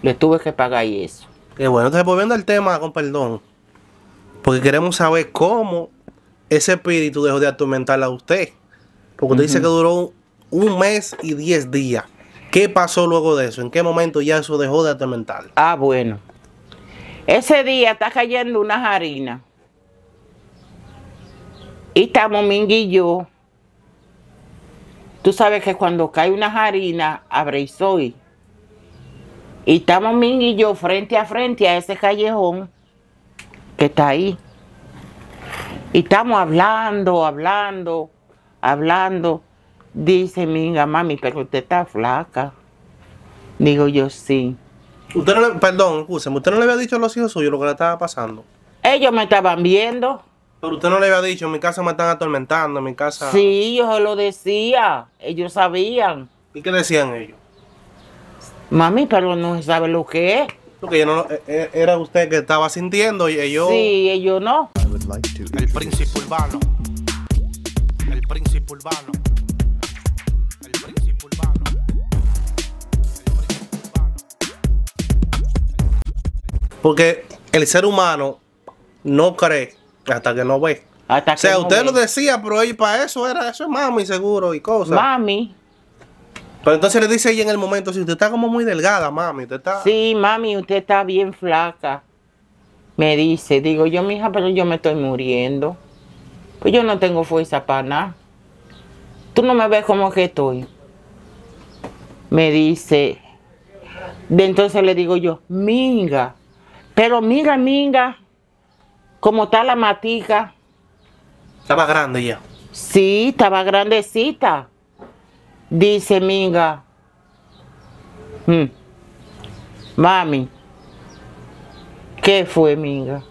Le tuve que pagar y eso. Qué bueno. Entonces, volviendo al tema, con perdón, porque queremos saber cómo ese espíritu dejó de atormentarla a usted. Porque usted dice que duró un mes y 10 días. ¿Qué pasó luego de eso? ¿En qué momento ya eso dejó de atormentarla? Ah, bueno. Ese día está cayendo unas harinas. Y estamos Minga y yo. Tú sabes que cuando cae unas harinas, abre y soy. Y estamos Minga y yo frente a ese callejón que está ahí. Y estamos hablando. Dice Minga, mami, pero usted está flaca. Digo yo, sí. Usted no le, perdón, escúcheme, usted no le había dicho a los hijos suyos lo que le estaba pasando. Ellos me estaban viendo. Pero usted no le había dicho, en mi casa me están atormentando, en mi casa. Sí, yo se lo decía. Ellos sabían. ¿Y qué decían ellos? Mami, pero no sabe lo que es. Porque yo no, era usted que estaba sintiendo y ellos. Sí, ellos no. El príncipe urbano. El príncipe urbano. El príncipe urbano. Porque el ser humano no cree hasta que no ve. Hasta O sea, que no usted ve. lo decía, pero ella para eso era, eso es mami seguro y cosas. Mami. Pero entonces le dice ella en el momento, si usted está como muy delgada, mami, usted está. Sí, mami, usted está bien flaca. Me dice, digo yo, mija, pero yo me estoy muriendo. Pues yo no tengo fuerza para nada. Tú no me ves como que estoy. Me dice, entonces le digo yo, Minga, pero Minga, como está la matica. Estaba grande ya. Sí, estaba grandecita. Dice Minga, mami, ¿qué fue, Minga?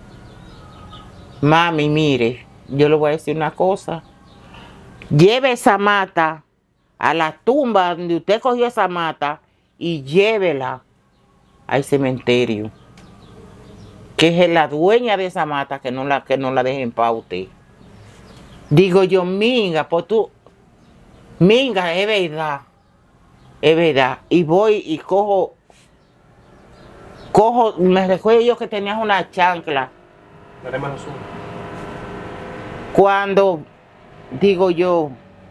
Mami, mire, yo le voy a decir una cosa. Lleve esa mata a la tumba donde usted cogió esa mata y llévela al cementerio. Que es la dueña de esa mata, que no la dejen para usted. Digo yo, Minga, pues tú, Minga, es verdad. Y voy y cojo, me recuerdo yo que tenías una chancla. Cuando digo yo,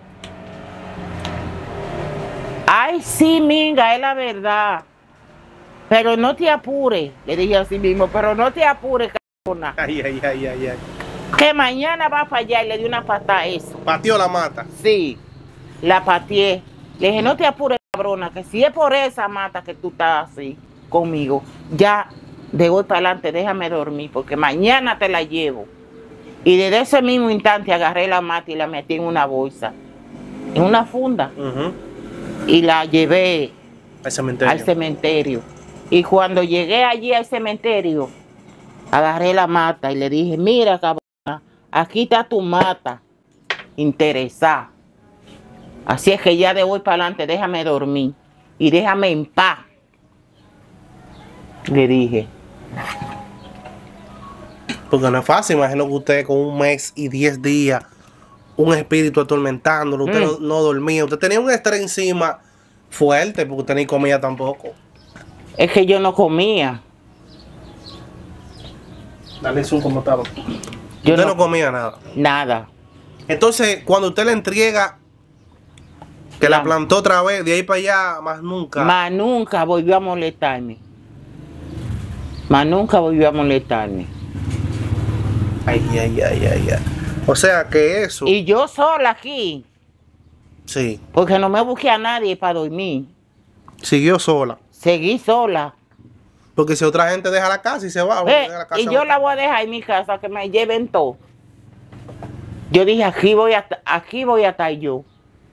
ay, sí, Minga, es la verdad. Pero no te apures, le dije así mismo, pero no te apures, cabrona. Ay. Que mañana va para allá y le di una patada a eso. Pateó la mata. Sí, la pateé. Le dije, no te apures, cabrona, que si es por esa mata que tú estás así conmigo, ya de hoy para adelante déjame dormir, porque mañana te la llevo. Y desde ese mismo instante agarré la mata y la metí en una bolsa, en una funda, y la llevé al cementerio. Y cuando llegué allí al cementerio, agarré la mata y le dije, mira, cabrona, aquí está tu mata, interesada. Así es que ya de hoy para adelante déjame dormir y déjame en paz. Le dije. Porque no es fácil, imagino que usted con un mes y 10 días, un espíritu atormentándolo, usted no dormía, usted tenía un estrés encima fuerte, porque usted ni comía tampoco. Es que yo no comía. Dale zoom como estaba. Yo Usted no comía nada. Nada. Entonces, cuando usted le entrega, que la plantó otra vez, de ahí para allá, más nunca. Más nunca volvió a molestarme. Ay. O sea que eso. Y yo sola aquí. Sí. Porque no me busqué a nadie para dormir. Siguió sola. Seguí sola. Porque si otra gente deja la casa y se va, deja la casa y yo la voy a dejar en mi casa, que me lleven todo. Yo dije, aquí voy a estar yo.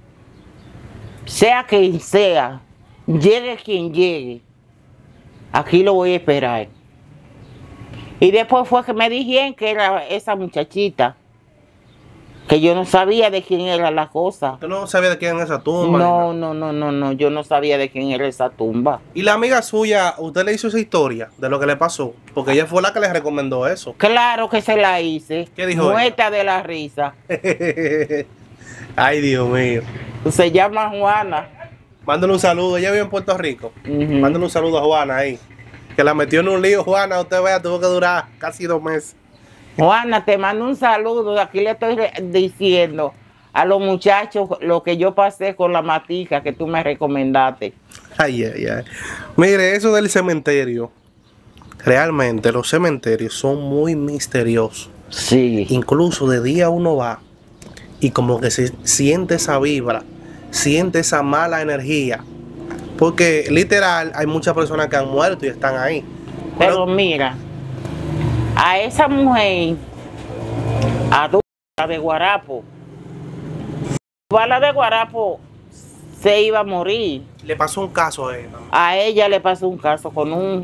Sea quien sea, llegue quien llegue, aquí lo voy a esperar. Y después fue que me dijeron que era esa muchachita, que yo no sabía de quién era la cosa. ¿Usted no sabía de quién era esa tumba? No, yo no sabía de quién era esa tumba. Y la amiga suya, ¿usted le hizo esa historia de lo que le pasó? Porque ella fue la que le recomendó eso. Claro que se la hice. ¿Qué dijo ella? Muerta de la risa. Ay, Dios mío. Se llama Juana. Mándale un saludo. Ella vive en Puerto Rico. Mándale un saludo a Juana ahí. Que la metió en un lío, Juana. Usted vea, tuvo que durar casi 2 meses. Juana, te mando un saludo. Aquí le estoy diciendo a los muchachos lo que yo pasé con la matica que tú me recomendaste. Ay, ay, ay. Mire, eso del cementerio. Realmente los cementerios son muy misteriosos. Sí. Incluso de día uno va y como que se siente esa vibra, siente esa mala energía. Porque literal hay muchas personas que han muerto y están ahí. Pero mira, a esa mujer, adulta de Guarapo, la de Guarapo se iba a morir. Le pasó un caso a ella. A ella le pasó un caso con un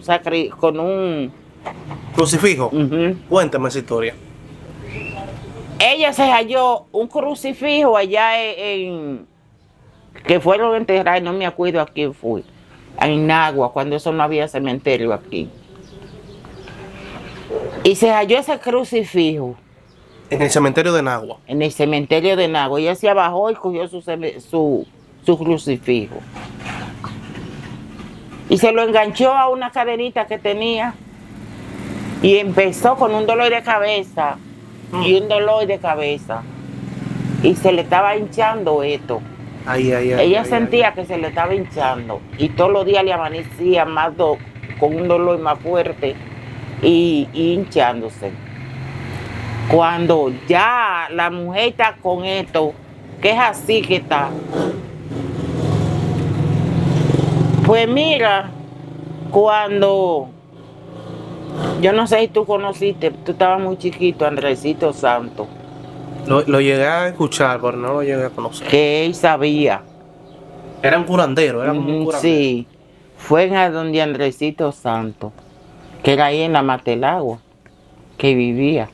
Crucifijo. Ujú. Cuéntame esa historia. Ella se halló un crucifijo allá que fueron a enterrar, no me acuerdo a quién fue, en Nagua, cuando eso no había cementerio aquí. Y se halló ese crucifijo. En el cementerio de Nagua. En el cementerio de Nagua. Ella se bajó y cogió su crucifijo. Y se lo enganchó a una cadenita que tenía. Y empezó con un dolor de cabeza. Y un dolor de cabeza. Y se le estaba hinchando esto. Ay, ay, ay, Ella ay, sentía que se le estaba hinchando. Y todos los días le amanecía más con un dolor más fuerte. Y hinchándose. Cuando ya la mujer está con esto, que es así que está. Pues mira, cuando, yo no sé si tú conociste, tú estabas muy chiquito, Andresito Santo. Lo llegué a escuchar, pero no lo llegué a conocer. Que él sabía. Era un curandero, era como un curandero. Sí, fue en donde Andresito Santo, que era ahí en la Matelagua, que vivía.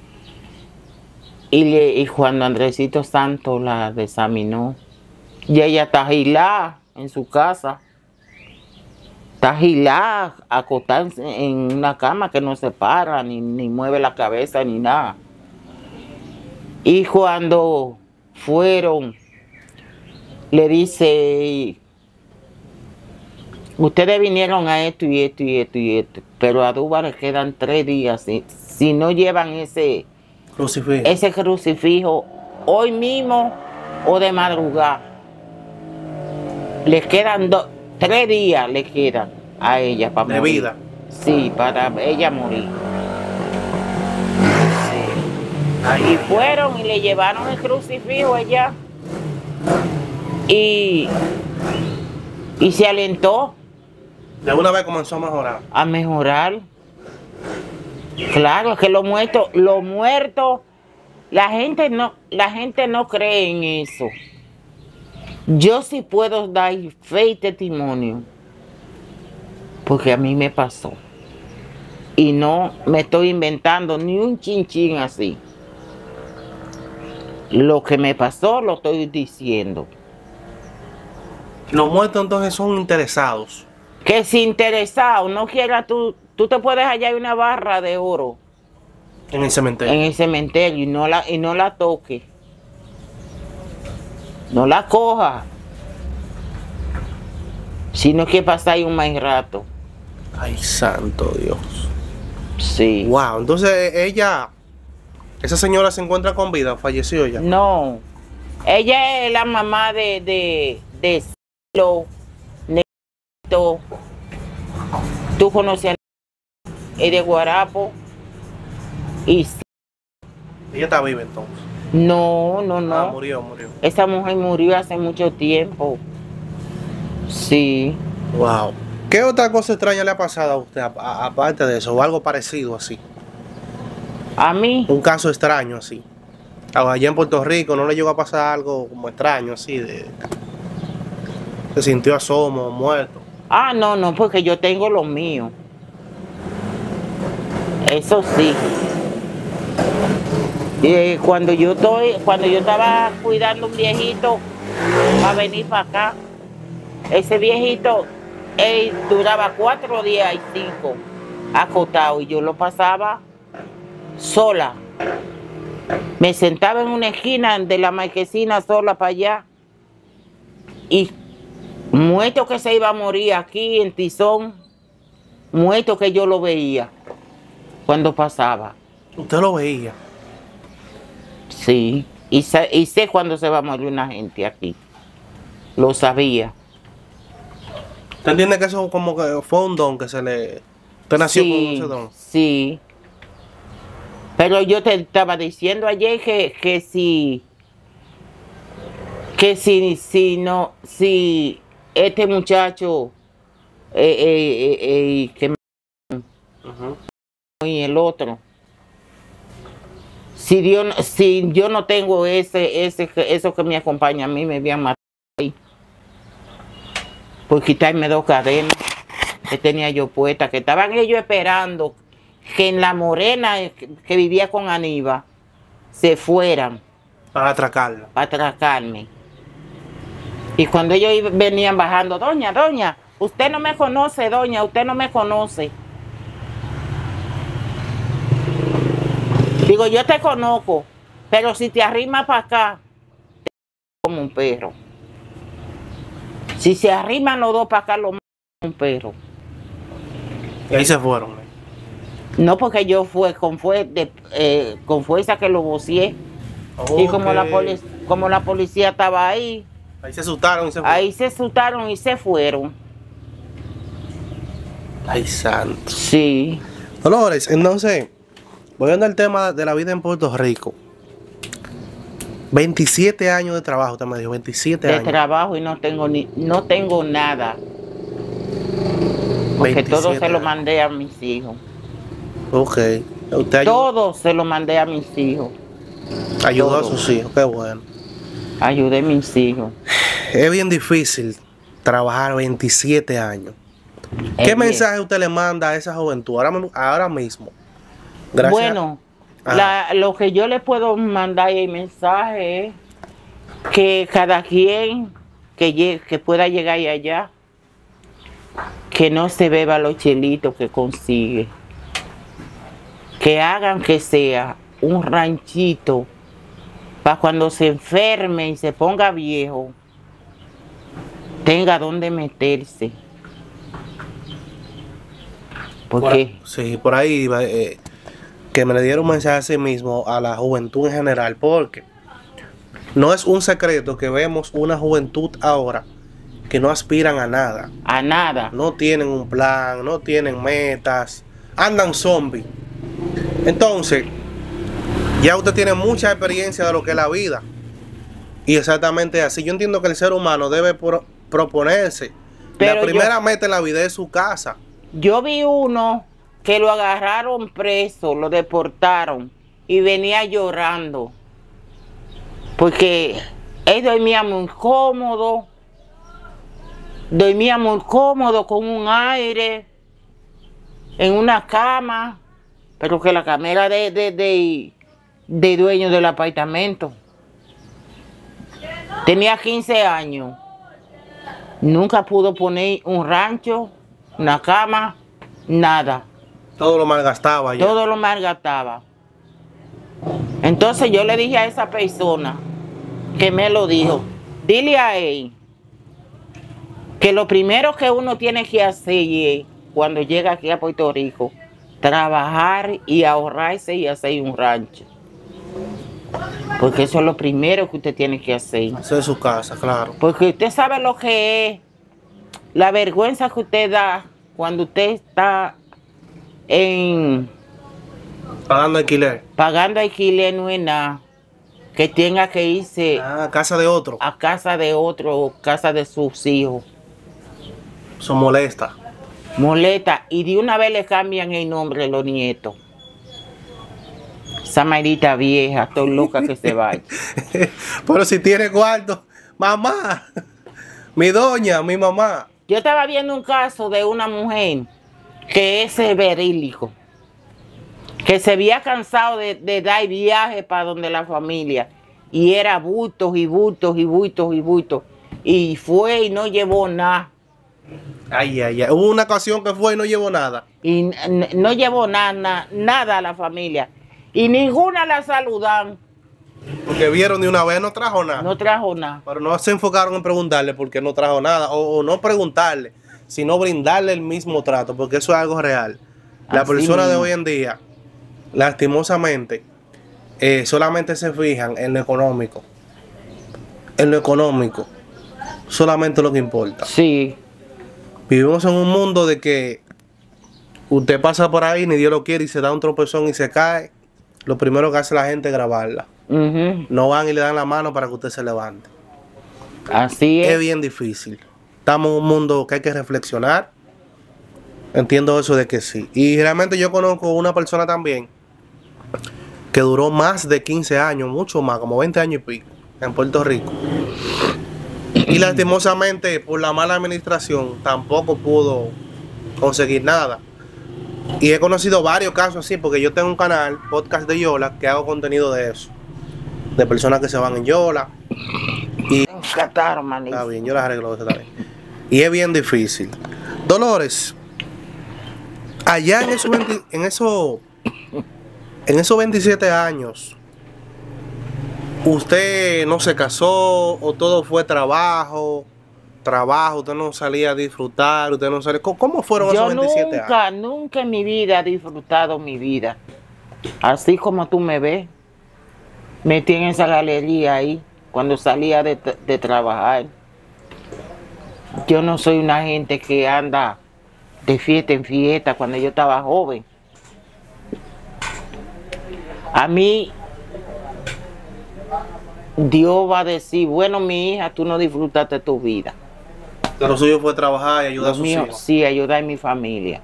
Y cuando Andresito Santo la examinó, y ella está agilada en su casa, está agilada, acostada en una cama que no se para, ni mueve la cabeza, ni nada. Y cuando fueron, le dice, ustedes vinieron a esto y esto y esto y esto, pero a Duba les quedan 3 días, si no llevan ese crucifijo hoy mismo o de madrugada. Les quedan 3 días, le quedan a ella para morir. ¿De vida? Sí, para ella morir. Sí. Y fueron y le llevaron el crucifijo allá. Y se alentó. De una vez comenzó a mejorar. A mejorar. Claro, es que los muertos, la gente no cree en eso. Yo sí puedo dar fe y testimonio, porque a mí me pasó. Y no me estoy inventando ni un chinchín así. Lo que me pasó lo estoy diciendo. Los muertos entonces son interesados. Que si interesado no quiera tú te puedes hallar una barra de oro en el cementerio. En el cementerio y no la toque. No la coja. Sino que pasa ahí un mal rato. Ay, santo Dios. Sí. Wow, entonces esa señora se encuentra con vida, falleció ya. No. Ella es la mamá de Cilo, Neto. Tú conoces a es de Guarapo. Y ella está viva entonces. No. Murió. Esa mujer murió hace mucho tiempo. Sí. Wow. ¿Qué otra cosa extraña le ha pasado a usted, aparte de eso, o algo parecido así? ¿A mí? Un caso extraño así. Allá en Puerto Rico no le llegó a pasar algo como extraño así, se sintió asomo, muerto. Ah, no, porque yo tengo lo mío. Eso sí. Cuando yo estaba cuidando a un viejito para venir para acá, ese viejito, él duraba 4 días y 5 acostado y yo lo pasaba sola. Me sentaba en una esquina de la marquesina sola para allá y Muerto que se iba a morir aquí en Tizón, muerto que yo lo veía cuando pasaba. Usted lo veía. Sí, y sé cuándo se va a morir una gente aquí. Lo sabía. ¿Usted entiende que eso como que fue un don que se le... Usted nació con Sí, ese don? sí. Pero yo te estaba diciendo ayer si este muchacho que Ujú. y el otro, si yo no tengo eso que me acompaña a mí, me habían matado ahí. Por quitarme 2 cadenas que tenía yo puestas, que estaban ellos esperando que en La Morena, que vivía con Aníbal, se fueran Para atracarla. para atracarme. Y cuando ellos venían bajando, doña, usted no me conoce, doña, usted no me conoce. Digo, yo te conozco, pero si te arrimas para acá, te como un perro. Si se arriman los 2 para acá, lo matan como un perro. Y ahí se fueron. No porque yo fue con fuerza que lo vocié. Y como la policía estaba ahí, Ahí se asustaron y se fueron. ahí se asustaron y se fueron. Ay, santo. Sí. Dolores, entonces, volviendo al tema de la vida en Puerto Rico. 27 años de trabajo, usted me dijo, 27 De años. trabajo y no tengo nada. Porque todo 27 se lo años. mandé a mis hijos. Ok. Usted Todo se lo mandé a mis hijos. ayudó a todo. sus hijos, qué bueno. Ayudé a mis hijos. Es bien difícil trabajar 27 años. ¿Qué mensaje usted le manda a esa juventud ahora mismo? Gracias. Bueno, lo que yo le puedo mandar el mensaje es que cada quien que pueda llegar allá, que no se beba los chelitos que consigue. Que hagan que sea un ranchito para cuando se enferme y se ponga viejo, tenga donde meterse. Porque Sí, por ahí iba, que me le diera un mensaje a sí mismo a la juventud en general, porque no es un secreto que vemos una juventud ahora que no aspiran a nada, a nada. no tienen un plan, no tienen metas, andan zombies. Entonces, ya usted tiene mucha experiencia de lo que es la vida. Y exactamente así. Yo entiendo que el ser humano debe proponerse. Pero la primera meta en la vida es su casa. Yo vi uno que lo agarraron preso, lo deportaron y venía llorando. Porque él dormía muy cómodo con un aire, en una cama, pero que la cama era de dueño del apartamento. Tenía 15 años. Nunca pudo poner un rancho, una cama, nada. Todo lo malgastaba ya. Todo lo malgastaba. Entonces yo le dije a esa persona que me lo dijo, dile a él que lo primero que uno tiene que hacer es, cuando llega aquí a Puerto Rico, trabajar y ahorrarse y hacer un rancho. Porque eso es lo primero que usted tiene que hacer. Hacer su casa, claro. Porque usted sabe lo que es la vergüenza que usted da cuando usted está Pagando alquiler. pagando alquiler, no es nada, que tenga que irse Casa de otro. a casa de otro o casa de sus hijos. Eso molesta. Molesta, y de una vez le cambian el nombre a los nietos. Esa marita vieja, estoy loca que se vaya. Pero si tiene cuarto, mamá, mi doña, mi mamá. Yo estaba viendo un caso de una mujer que es verídico, que se había cansado de dar viajes para donde la familia, y era bultos y bultos y bultos y bultos, y fue y no llevó nada. Ay, ay, ay. Hubo una ocasión que fue y no llevó nada. Y no llevó nada a la familia, y ninguna la saludan. Porque vieron de una vez, no trajo nada. No trajo nada. Pero no se enfocaron en preguntarle por qué no trajo nada. O no preguntarle, sino brindarle el mismo trato, porque eso es algo real. La Así persona de mismo. hoy en día, lastimosamente, solamente se fijan en lo económico. En lo económico. Solamente lo que importa. Sí, Vivimos en un mundo de que usted pasa por ahí, ni Dios lo quiere, y se da un tropezón y se cae. Lo primero que hace la gente es grabarla. ujú, No van y le dan la mano para que usted se levante. así Es es. bien difícil. Estamos en un mundo que hay que reflexionar. Entiendo eso de que sí. Y realmente yo conozco una persona también que duró más de 15 años, mucho más, como 20 años y pico, en Puerto Rico. Y lastimosamente, por la mala administración, tampoco pudo conseguir nada. Y he conocido varios casos así, porque yo tengo un canal, podcast de Yola, que hago contenido de eso. De personas que se van en Yola. Un catarro, manito. Está bien, yo las arreglo, está bien. Y es bien difícil. Dolores, allá en esos 27 años, ¿usted no se casó o todo fue trabajo? Usted no salía a disfrutar, usted no salía. ¿Cómo fueron Yo esos 27 años? nunca en mi vida he disfrutado mi vida. Así como tú me ves, metí en esa galería ahí, cuando salía de trabajar. Yo no soy una gente que anda de fiesta en fiesta cuando yo estaba joven. A mí, Dios va a decir, bueno, mi hija, tú no disfrutaste tu vida. Lo suyo fue trabajar y ayudar a Lo sus mío, hijos. sí, ayudar a mi familia.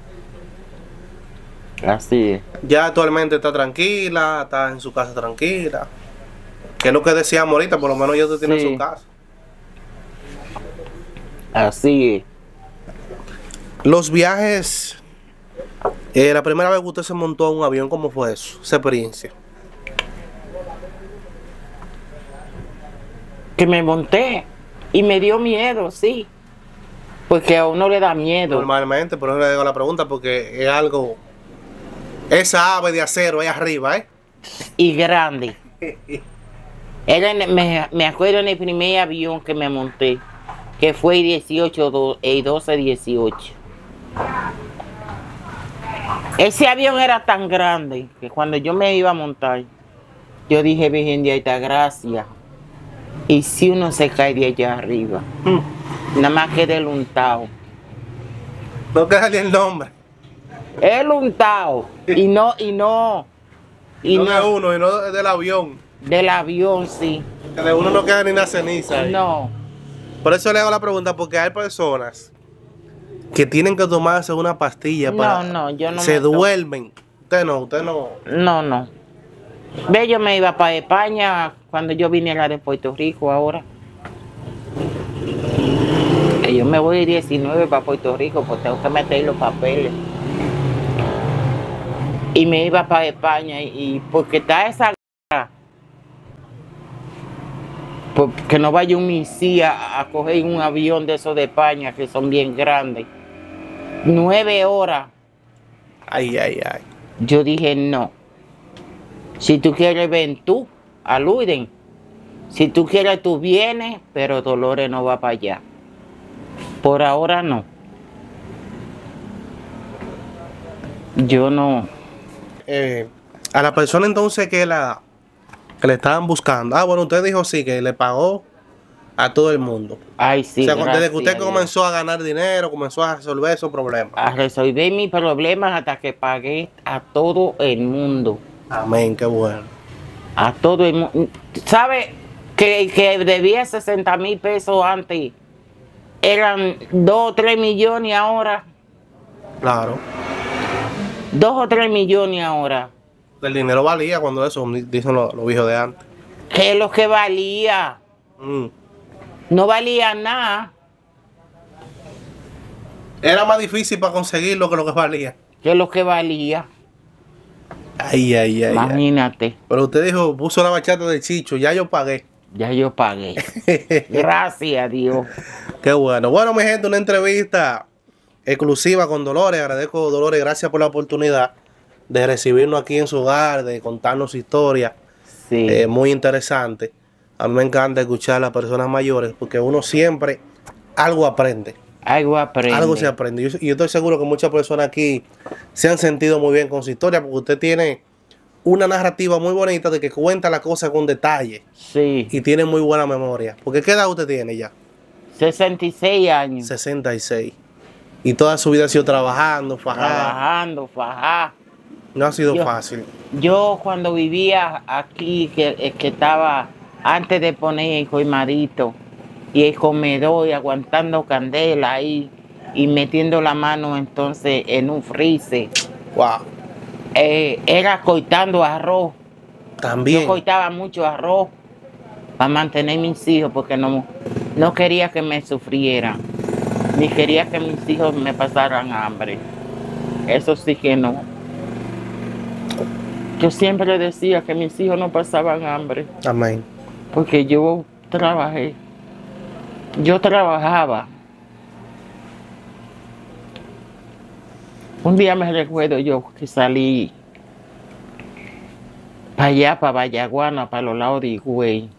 Así es. Ya actualmente está tranquila, está en su casa tranquila. Que es lo que decíamos ahorita, por lo menos ya usted tiene Sí. su casa. Así es. Los viajes, la primera vez que usted se montó en un avión, ¿cómo fue eso? Esa experiencia. Que me monté y me dio miedo, sí. Porque a uno le da miedo. Normalmente, por eso le digo la pregunta, porque es algo. Esa ave de acero ahí arriba, ¿eh? Y grande. Me acuerdo en el primer avión que me monté, que fue el 12-18. Ese avión era tan grande que cuando yo me iba a montar, yo dije, Virgen de Alta Gracia, y si uno se cae de allá arriba, nada más queda el untado. No queda ni el nombre. El untado. Y no No de uno, y no del avión. del avión, sí. Que de uno no queda ni una ceniza ahí. No. Por eso le hago la pregunta, porque hay personas que tienen que tomarse una pastilla para. No, yo no se me tomo. duermen. Usted no. No. Ve, yo me iba para España cuando yo vine a la de Puerto Rico ahora. Que yo me voy el 19 para Puerto Rico porque tengo que meter los papeles. Y me iba para España y porque está esa guerra, porque no vaya un misil a coger un avión de esos de España que son bien grandes. 9 horas. Ay. Yo dije no. Si tú quieres ven tú, aluden. Si tú quieres tú vienes, pero Dolores no va para allá. Por ahora no. Yo no. A la persona entonces que le estaban buscando. Ah, bueno, usted dijo sí, que le pagó a todo el mundo. Ay, sí. O sea, desde gracias que usted a Dios. comenzó a ganar dinero, comenzó a resolver esos problemas. A resolver mis problemas hasta que pagué a todo el mundo. Amén, qué bueno. A todo el mundo. ¿Sabe que debía 60,000 pesos antes? Eran 2 o 3 millones ahora. Claro. 2 o 3 millones ahora. El dinero valía cuando eso, dicen los viejos de antes. ¿Qué es lo que valía? Mm. No valía nada. Era más difícil para conseguirlo que lo que valía. ¿Qué es lo que valía? Ay. Imagínate. Pero usted dijo, puso la bachata de Chicho, ya yo pagué. Ya yo pagué. Gracias a Dios. Qué bueno. Bueno, mi gente, una entrevista exclusiva con Dolores. Agradezco, Dolores, gracias por la oportunidad de recibirnos aquí en su hogar, de contarnos su historia. Sí. Muy interesante. A mí me encanta escuchar a las personas mayores porque uno siempre algo aprende. Algo aprende. Algo se aprende. Y yo estoy seguro que muchas personas aquí se han sentido muy bien con su historia porque usted tiene una narrativa muy bonita de que cuenta la cosa con detalle. Sí. Y tiene muy buena memoria. Porque ¿qué edad usted tiene ya? 66 años. 66. Y toda su vida ha sido trabajando, fajando. Trabajando, fajá. No ha sido fácil. Yo cuando vivía aquí, que estaba antes de poner el colmadito y el comedor y aguantando candela ahí y metiendo la mano entonces en un freezer. Wow. Era cortando arroz. También. Yo cortaba mucho arroz para mantener mis hijos porque no quería que me sufrieran, ni quería que mis hijos me pasaran hambre. Eso sí que no. Yo siempre decía que mis hijos no pasaban hambre. Amén. Porque yo trabajé. Yo trabajaba. Un día me recuerdo yo que salí para allá, para Vallaguana, para los lados de Higüey,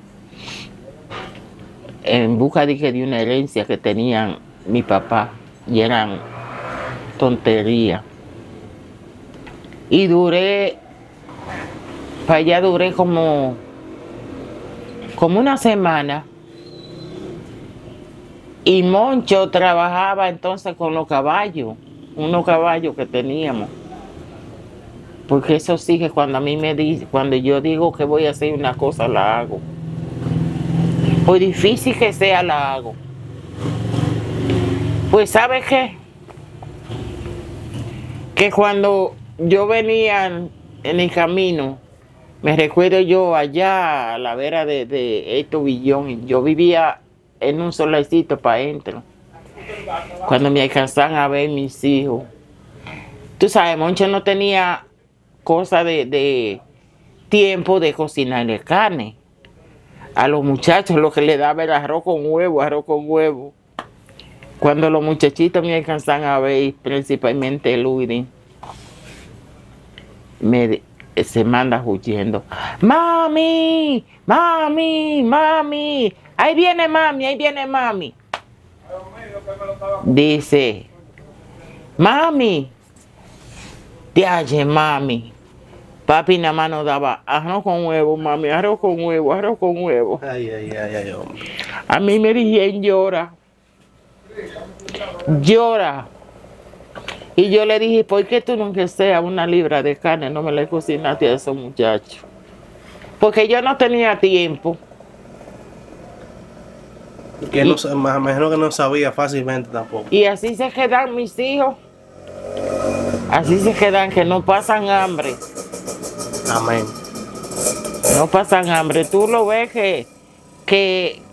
en busca de una herencia que tenían mi papá, y eran tonterías. Y para allá duré como una semana. Y Moncho trabajaba entonces con los caballos, unos caballos que teníamos. Porque eso sí que cuando a mí cuando yo digo que voy a hacer una cosa, la hago. Por difícil que sea, la hago. Pues ¿sabe qué? Que cuando yo venía en el camino, me recuerdo yo allá a la vera de Héctor Villón, yo vivía en un solecito para adentro. Cuando me alcanzaban a ver mis hijos. Tú sabes, Moncho no tenía cosa de tiempo de cocinarle carne. A los muchachos lo que le daba era arroz con huevo, arroz con huevo. Cuando los muchachitos me alcanzan a ver, principalmente Luis, se manda huyendo. ¡Mami! ¡Mami! ¡Mami! ¡Ahí viene mami! ¡Ahí viene mami! Dice, ¡mami! Diache, mami. Papi nada más nos daba arroz con huevo, mami, arroz con huevo, arroz con huevo. Ay, ay, ay, ay, hombre. A mí me dijeron llora. Llora. Y yo le dije, ¿por qué tú nunca sea una libra de carne no me la cocinaste a esos muchachos? Porque yo no tenía tiempo. Que no, me imagino que no sabía fácilmente tampoco. Y así se quedan mis hijos. Así se quedan, que no pasan hambre. Amén. No pasan hambre. Tú lo ves que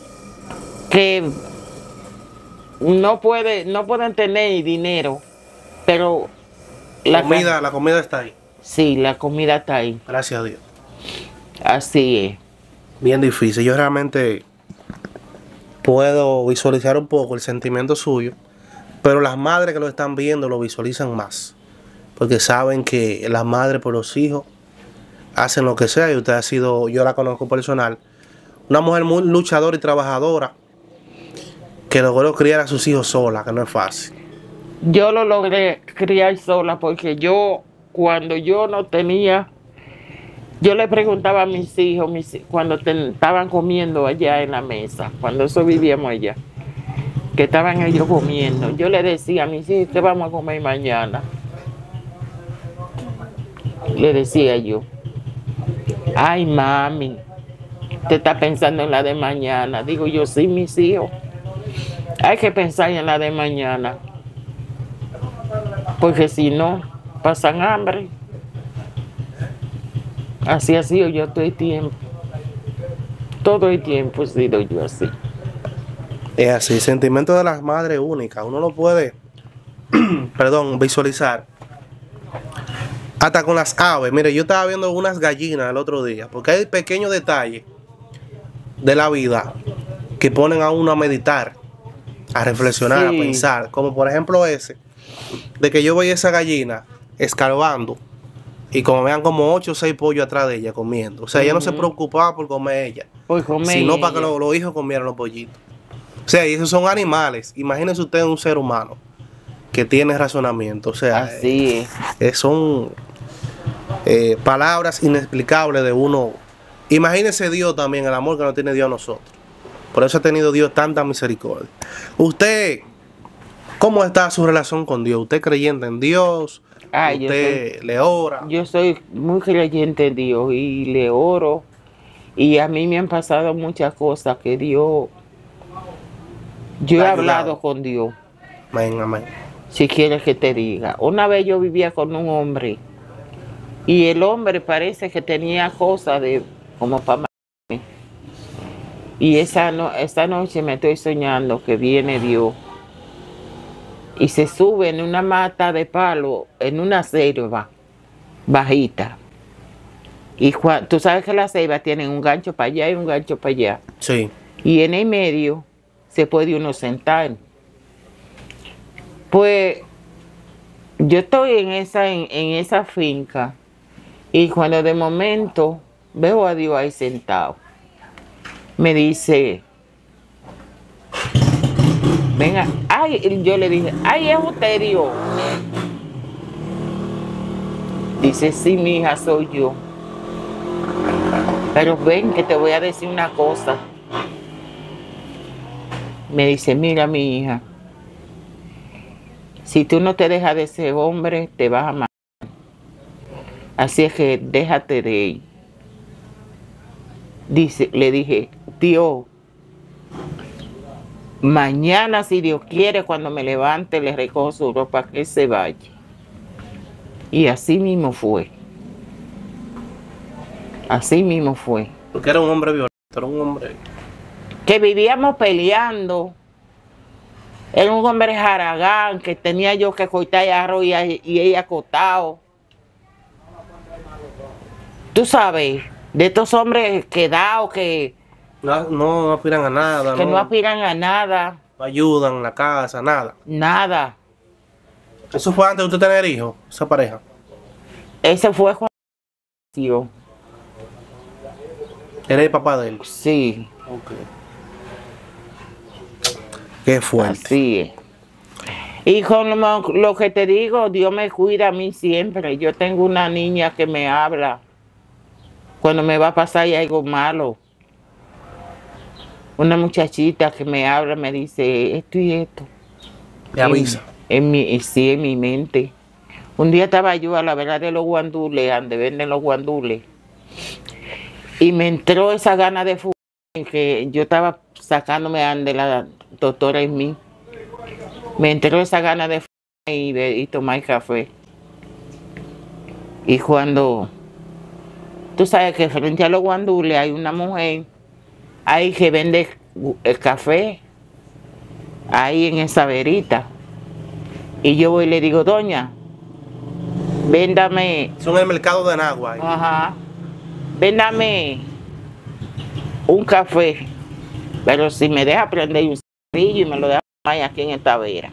no pueden tener dinero, pero la comida está ahí. Sí, la comida está ahí. Gracias a Dios. Así es. Bien difícil. Yo realmente puedo visualizar un poco el sentimiento suyo, pero las madres que lo están viendo lo visualizan más, porque saben que las madres por los hijos hacen lo que sea, y usted ha sido, yo la conozco personal, una mujer muy luchadora y trabajadora que logró criar a sus hijos sola, que no es fácil. Yo lo logré criar sola porque cuando yo no tenía, yo le preguntaba a mis hijos, cuando estaban comiendo allá en la mesa, cuando eso vivíamos allá, que estaban ellos comiendo, yo le decía a mis hijos, ¿qué vamos a comer mañana? Le decía yo, ay mami, te está pensando en la de mañana. Digo yo, sí, mis hijos, hay que pensar en la de mañana, porque si no, pasan hambre. Así ha sido yo todo el tiempo. Todo el tiempo he sido yo así. Es así, el sentimiento de las madres únicas, uno lo puede, perdón, visualizar. Hasta con las aves. Mire, yo estaba viendo unas gallinas el otro día, porque hay pequeños detalles de la vida que ponen a uno a meditar, a reflexionar, Sí. a pensar. Como por ejemplo ese, de que yo veía esa gallina escarbando y como vean como 8 o 6 pollos atrás de ella comiendo. O sea, ella no se preocupaba por comer ella, Por comer sino para que ella. los hijos comieran los pollitos. O sea, y esos son animales. Imagínense usted un ser humano que tiene razonamiento. O sea, Así es. son palabras inexplicables de uno. Imagínese Dios también, el amor que nos tiene Dios a nosotros. Por eso ha tenido Dios tanta misericordia. Usted, ¿cómo está su relación con Dios? ¿Usted creyente en Dios? Ay, ¿Usted le ora? Yo soy muy creyente en Dios y le oro. Y a mí me han pasado muchas cosas que Dios... Yo he hablado con Dios. Amén, amén. Si quieres que te diga. Una vez yo vivía con un hombre y el hombre parece que tenía cosas de como para matarme. Y esta noche me estoy soñando que viene Dios y se sube en una mata de palo, en una selva bajita. Y tú sabes que las ceibas tienen un gancho para allá y un gancho para allá. Sí. Y en el medio se puede uno sentar. Pues yo estoy en esa finca y cuando de momento veo a Dios ahí sentado, me dice, venga, ay, yo le dije, ay, es usted Dios. Dice, sí, mi hija, soy yo. Pero ven que te voy a decir una cosa. Me dice, mira mi hija, si tú no te dejas de ese hombre, te vas a matar. Así es que déjate de él. Le dije, Dios, mañana si Dios quiere, cuando me levante, le recojo su ropa que se vaya. Y así mismo fue. Así mismo fue. Porque era un hombre violento, era un hombre... Que vivíamos peleando. Era un hombre jaragán, que tenía yo que cortar arroz y ella acostado. Tú sabes, de estos hombres quedados que No aspiran a nada. no aspiran a nada. No ayudan en la casa, nada. Nada. ¿Eso fue antes de usted tener hijos, esa pareja? Ese fue cuando nació. ¿Era el papá de él? Sí. Ok. Qué fuerte. Así es. Y con lo que te digo, Dios me cuida a mí siempre. Yo tengo una niña que me habla cuando me va a pasar algo malo. Una muchachita que me habla, me dice esto y esto. Me avisa. Sí, en mi mente. Un día estaba yo a la vera de los guandules, donde venden los guandules, y me entró esa gana de fumar, que yo estaba sacándome de la doctora en mí. Me entró esa gana de fumar y tomar café. Y cuando, tú sabes que frente a los guandules hay una mujer ahí que vende el café, ahí en esa verita. Y yo voy y le digo, doña, véndame. Son el mercado de Nagua. Ajá. Véndame un café, pero si me deja prender un cigarrillo y me lo deja ahí aquí en esta vera.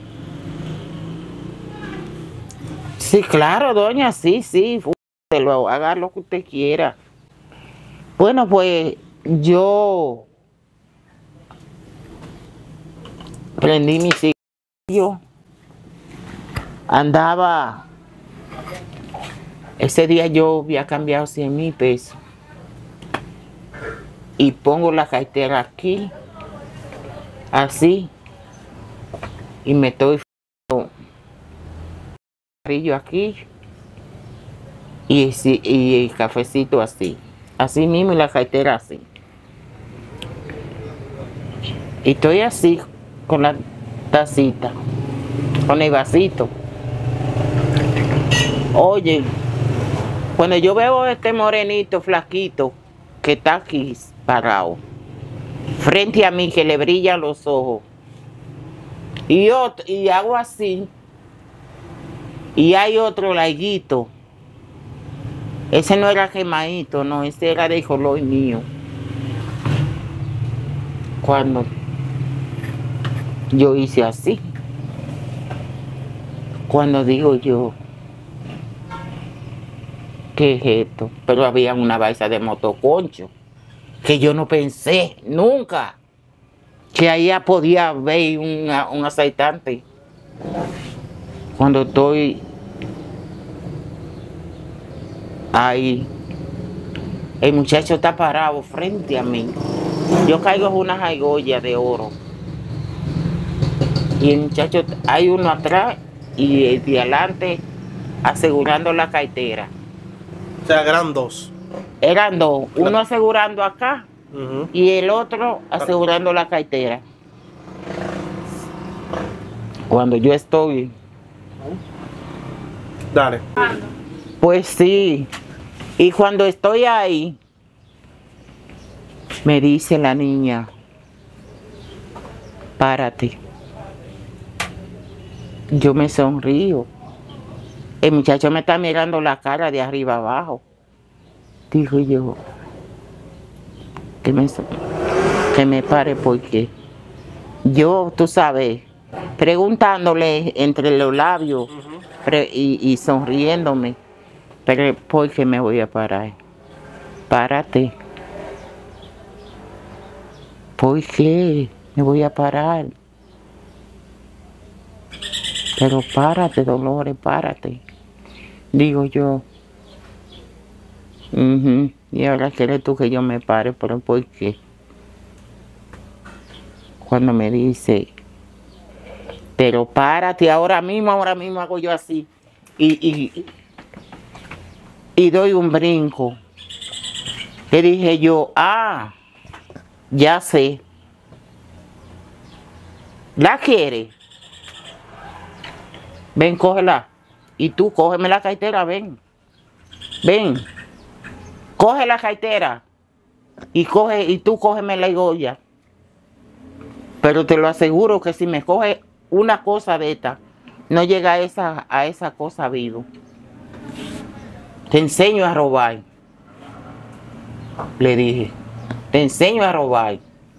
Sí, claro, doña, sí, fútelo, haga lo que usted quiera. Bueno, pues yo prendí mi cigarrillo, andaba, ese día yo había cambiado 100,000 pesos y pongo la cartera aquí, así, y me estoy fumando cigarrillo aquí y el cafecito así mismo, y la cartera así. Y estoy así con la tacita, con el vasito. Oye, cuando yo veo este morenito flaquito que está aquí parado frente a mí, que le brillan los ojos, y hago así, y hay otro larguito, ese no era quemadito, no, ese era de color mío. Cuando yo hice así, cuando digo yo, ¿qué es esto? Pero había una balsa de motoconcho que yo no pensé nunca que ahí podía haber un asaltante. Cuando estoy ahí, el muchacho está parado frente a mí. Yo caigo en una argolla de oro. Y el muchacho, hay uno atrás y el de adelante asegurando la cartera. O sea, eran dos. Eran dos, uno asegurando acá y el otro asegurando la cartera. Cuando yo estoy... Dale. Pues sí, y cuando estoy ahí, me dice la niña, párate. Yo me sonrío. El muchacho me está mirando la cara de arriba abajo. Digo yo, que me pare porque yo, tú sabes, preguntándole entre los labios y sonriéndome, pero ¿por qué me voy a parar? Párate. ¿Por qué me voy a parar? Pero párate, Dolores, párate. Digo yo. Y ahora quieres tú que yo me pare, pero ¿por qué? Cuando me dice, pero párate ahora mismo hago yo así. Y doy un brinco. Le dije yo, ya sé. ¿La quiere? Ven, cógela. Y tú, cógeme la cartera, ven. Ven. Coge la cartera. Y tú cógeme la argolla. Pero te lo aseguro que si me coge una cosa de esta, no llega a esa cosa vivo. Te enseño a robar. Le dije. Te enseño a robar.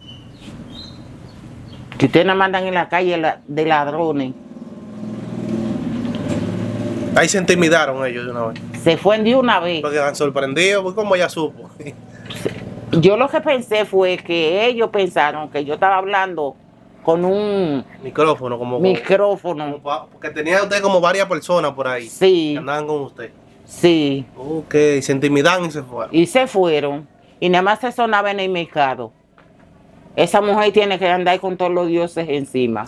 Que ustedes no mandan en la calle de ladrones. Ahí se intimidaron ellos de una vez. Se fue de una vez. Porque han sorprendido, pues como ella supo. Yo lo que pensé fue que ellos pensaron que yo estaba hablando con un micrófono. Porque tenía usted como varias personas por ahí. Sí. Que andaban con usted. Sí. Ok, se intimidaron y se fueron. Y se fueron. Y nada más se sonaba en el mercado. Esa mujer tiene que andar con todos los dioses encima.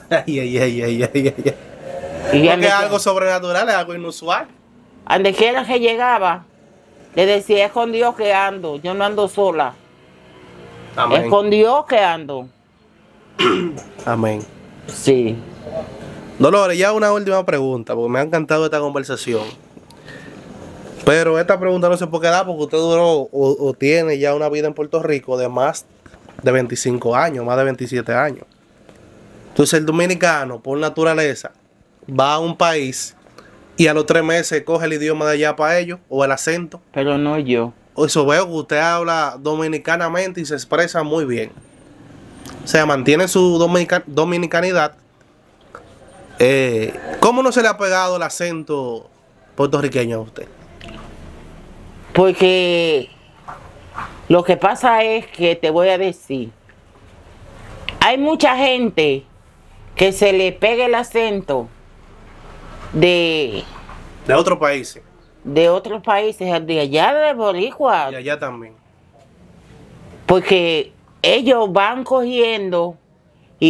Y porque es algo sobrenatural, es algo inusual. Donde quiera que llegaba, le decía, es con Dios que ando, yo no ando sola. Amén. Es con Dios que ando. Amén. Sí. Dolores, ya una última pregunta, porque me ha encantado esta conversación. Pero esta pregunta no se puede quedar porque usted duró o tiene ya una vida en Puerto Rico de más de 25 años, más de 27 años. Entonces el dominicano, por naturaleza, va a un país y a los 3 meses coge el idioma de allá para ellos o el acento. Pero no yo. Eso veo que usted habla dominicanamente y se expresa muy bien. O sea, mantiene su dominicanidad. ¿Cómo no se le ha pegado el acento puertorriqueño a usted? Porque lo que pasa es que te voy a decir, hay mucha gente que se le pega el acento de otros países. De otros países, de allá de Boricua. Y allá también. Porque ellos van cogiendo y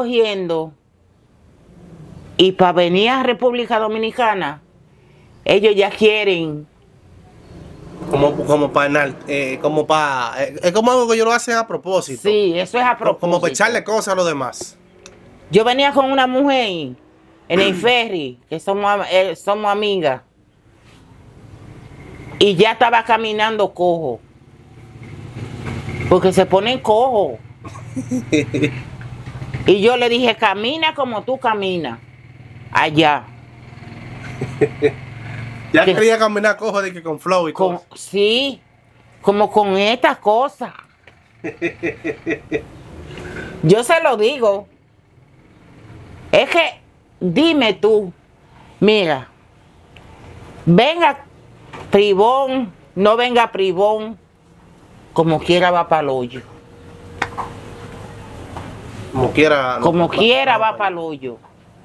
para venir a República Dominicana, ellos ya quieren. Como para es como algo que ellos lo hacen a propósito. Sí, eso es a propósito. Como para echarle cosas a los demás. Yo venía con una mujer en el ferry, que somos amigas, y ya estaba caminando cojo. Porque se ponen cojo. Y yo le dije, camina como tú caminas. Allá. Ya quería caminar cojo de que con flow y cosas. Sí, como con estas cosas. Yo se lo digo. Es que, dime tú, mira, venga Privón, no venga Privón, como quiera va para el hoyo. Como quiera va para el hoyo.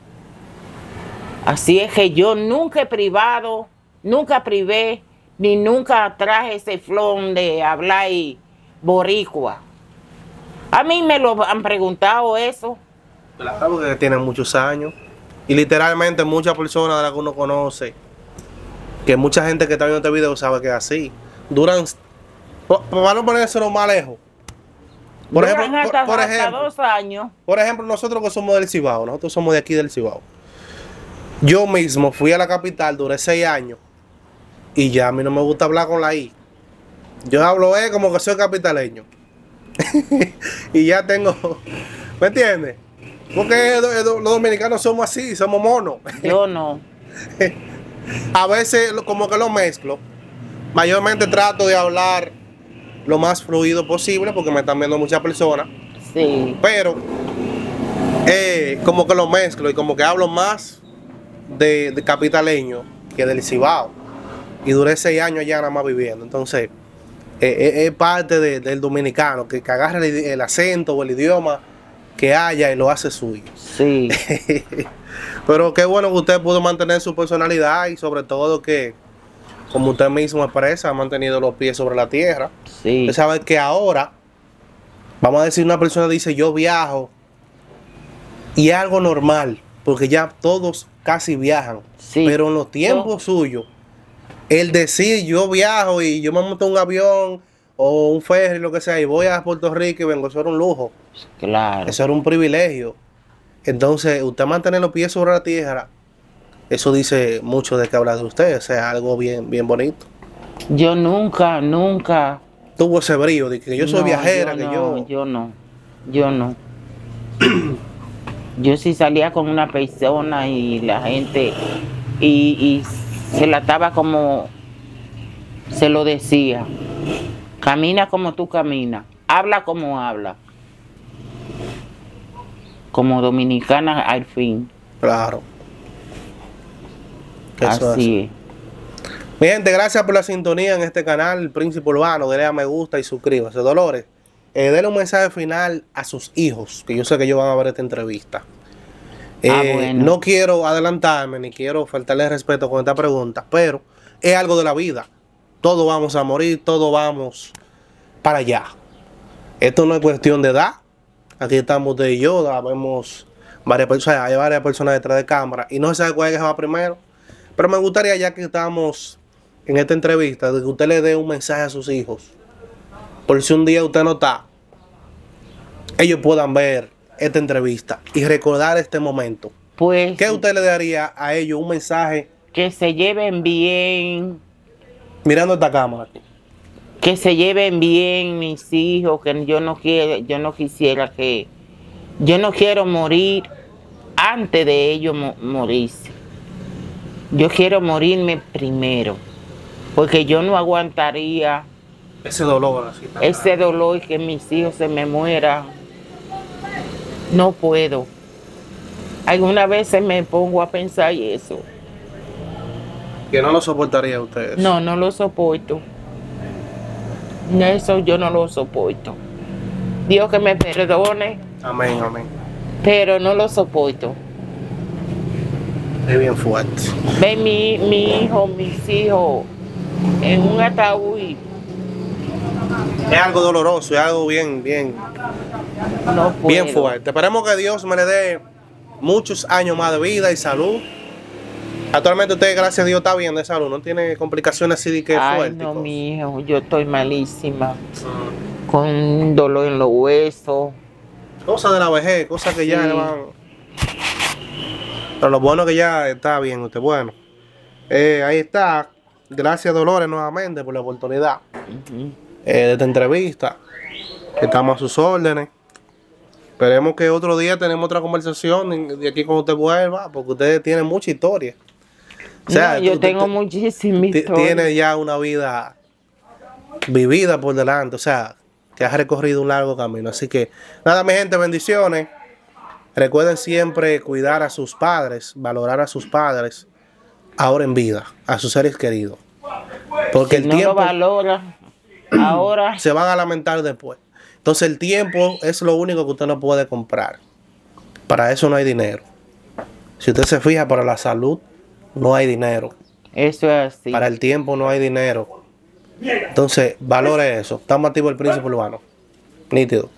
Así es que yo nunca he privado, nunca privé, ni nunca traje ese flon de hablar y boricua. A mí me lo han preguntado eso. Claro que tienen muchos años. Y literalmente muchas personas de las que uno conoce, que mucha gente que está viendo este video sabe que es así. Duran, para no ponérselo más lejos. Por ejemplo, hasta 2 años. Por ejemplo, nosotros que somos del Cibao, nosotros somos de aquí del Cibao. Yo mismo fui a la capital, duré 6 años. Y ya a mí no me gusta hablar con la I. Yo hablo como que soy capitaleño. Y ya tengo, ¿me entiendes? Porque los dominicanos somos así, somos monos. Yo no. A veces como que lo mezclo. Mayormente trato de hablar lo más fluido posible porque me están viendo muchas personas. Sí. Pero como que lo mezclo y como que hablo más de capitaleño que del Cibao. Y duré 6 años ya nada más viviendo. Entonces, es parte del dominicano que agarra el acento o el idioma que haya y lo hace suyo. Sí. Pero qué bueno que usted pudo mantener su personalidad y sobre todo que, como usted mismo expresa, ha mantenido los pies sobre la tierra. Sí. Usted sabe que ahora, vamos a decir, una persona dice yo viajo y es algo normal, porque ya todos casi viajan. Sí. Pero en los tiempos suyos, el decir yo viajo y yo me monto un avión o un ferry, lo que sea, y voy a Puerto Rico y vengo, eso era un lujo. Claro. Eso era un privilegio. Entonces, usted mantener los pies sobre la tierra, eso dice mucho de que habla de usted, o sea, algo bien, bien bonito. Yo nunca Tuvo ese brillo de que yo soy viajera, Yo no. Yo sí salía con una persona y la gente y se la estaba como se lo decía. Camina como tú caminas, habla como habla. Como dominicana al fin. Claro. Así es. Mi gente, gracias por la sintonía en este canal, El Príncipe Urbano. Dele a me gusta y suscríbase. Dolores, dele un mensaje final a sus hijos, que yo sé que ellos van a ver esta entrevista. Bueno. No quiero adelantarme ni quiero faltarle respeto con esta pregunta, pero es algo de la vida. Todos vamos a morir, todos vamos para allá. Esto no es cuestión de edad. Aquí estamos usted y yo, vemos varias personas, hay varias personas detrás de cámara y no se sabe cuál es que va primero. Pero me gustaría, ya que estamos en esta entrevista, de que usted le dé un mensaje a sus hijos. Por si un día usted no está, ellos puedan ver esta entrevista y recordar este momento. Pues, ¿qué usted le daría a ellos un mensaje? Que se lleven bien. Mirando esta cámara aquí. Que se lleven bien mis hijos, que yo no quisiera que, yo no quiero morir antes de ellos morirse. Yo quiero morirme primero, porque yo no aguantaría ese dolor así. Ese dolor que mis hijos se me mueran. No puedo. Algunas veces me pongo a pensar eso. Que no lo soportaría usted. No, no lo soporto. Eso yo no lo soporto. Dios que me perdone. Amén, amén. Pero no lo soporto. Es bien fuerte. Ve mi hijo, mis hijos en un ataúd. Es algo doloroso, es algo bien no puedo. Bien fuerte. Esperemos que Dios me le dé muchos años más de vida y salud. Actualmente usted, gracias a Dios, está bien de salud, no tiene complicaciones así de que fuertes. No, mi hijo, yo estoy malísima. Con dolor en los huesos. Cosas de la vejez, cosas que ya van. Pero lo bueno es que ya está bien usted. Bueno, ahí está. Gracias, Dolores, nuevamente por la oportunidad de esta entrevista. Estamos a sus órdenes. Esperemos que otro día tenemos otra conversación de aquí cuando usted vuelva, porque usted tiene mucha historia. O sea, yo tengo muchísima historia. Tiene ya una vida vivida por delante, o sea, que has recorrido un largo camino. Así que, nada, mi gente, bendiciones. Recuerden siempre cuidar a sus padres, valorar a sus padres, ahora en vida, a sus seres queridos. Porque Si el no lo tiempo valora ahora, se van a lamentar después. Entonces el tiempo es lo único que usted no puede comprar. Para eso no hay dinero. Si usted se fija, para la salud no hay dinero. eso es así. Para el tiempo no hay dinero. Entonces, valore eso. Estamos activos el príncipe urbano. Nítido.